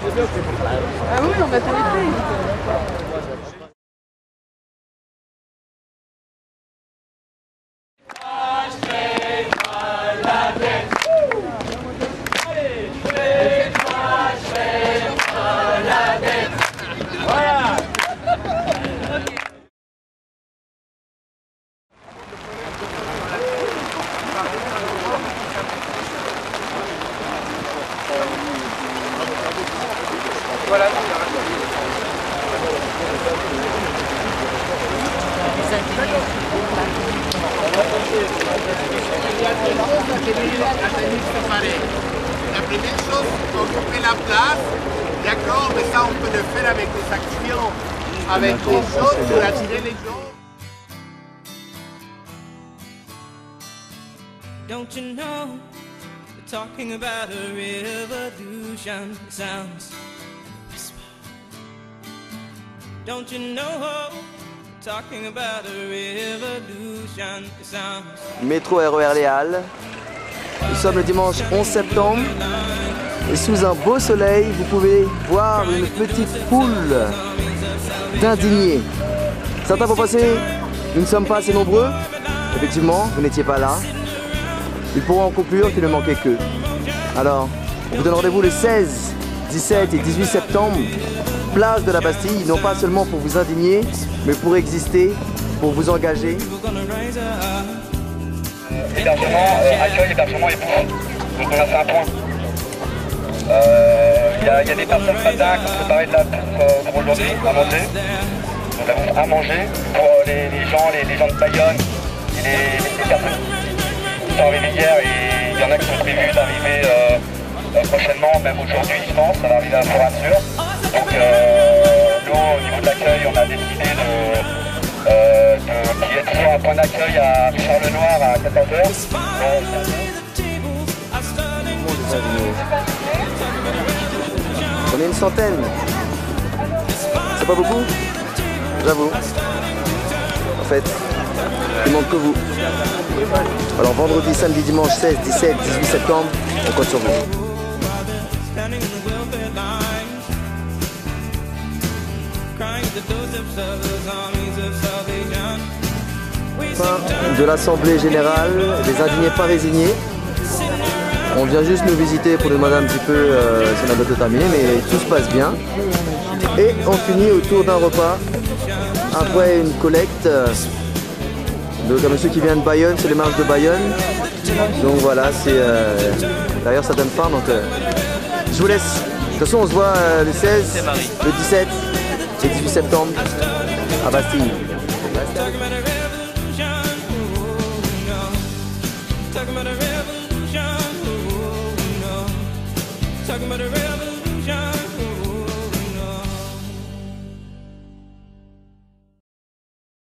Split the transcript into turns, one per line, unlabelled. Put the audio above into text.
Ah oui, on va t'arrêter.
Voilà.
La première chose, occuper la place, d'accord, mais ça on peut le faire avec des actions, avec des choses pour attirer les gens.
Don't you know, we're talking about a revolution. It sounds like a whisper. Don't you know, we're talking about a revolution. It sounds
Métro RER Les Halles. Nous sommes le dimanche 11 septembre et sous un beau soleil, vous pouvez voir une petite foule d'indignés. Certains vont passer, nous ne sommes pas assez nombreux. Effectivement, vous n'étiez pas là. Ils pourront en conclure qu'il ne manquait qu'eux. Alors, on vous donne rendez-vous le 16, 17 et 18 septembre, place de la Bastille, non pas seulement pour vous indigner, mais pour exister, pour vous engager.
Hébergement, accueil, hébergement et bouffe. Donc on a fait un point. Il y a des personnes ce matin qui ont préparé de la bouffe pour aujourd'hui, à manger. Donc la bouffe à manger pour les gens de Bayonne et les personnes qui sont arrivées hier, et il y en a qui sont prévus d'arriver prochainement, même aujourd'hui je pense, ça va arriver à Fort-Assur. Donc nous au niveau de l'accueil on a décidé qu'il y ait toujours un point d'accueil à Charles-Noir à 14h.
On est une centaine. C'est pas beaucoup? J'avoue. En fait, il manque que vous. Alors vendredi, samedi, dimanche 16, 17, 18 septembre, on compte sur vous. Fin de l'Assemblée Générale des Indignés pas résignés. On vient juste nous visiter pour nous demander un petit peu si on a bientôt terminé, mais tout se passe bien. Et on finit autour d'un repas, après une collecte. Donc un monsieur qui vient de Bayonne, c'est les marches de Bayonne. Donc voilà, c'est d'ailleurs ça donne faim, donc je vous laisse. De toute façon on se voit le 16, le 17 et 18 septembre à Bastille.
talking about a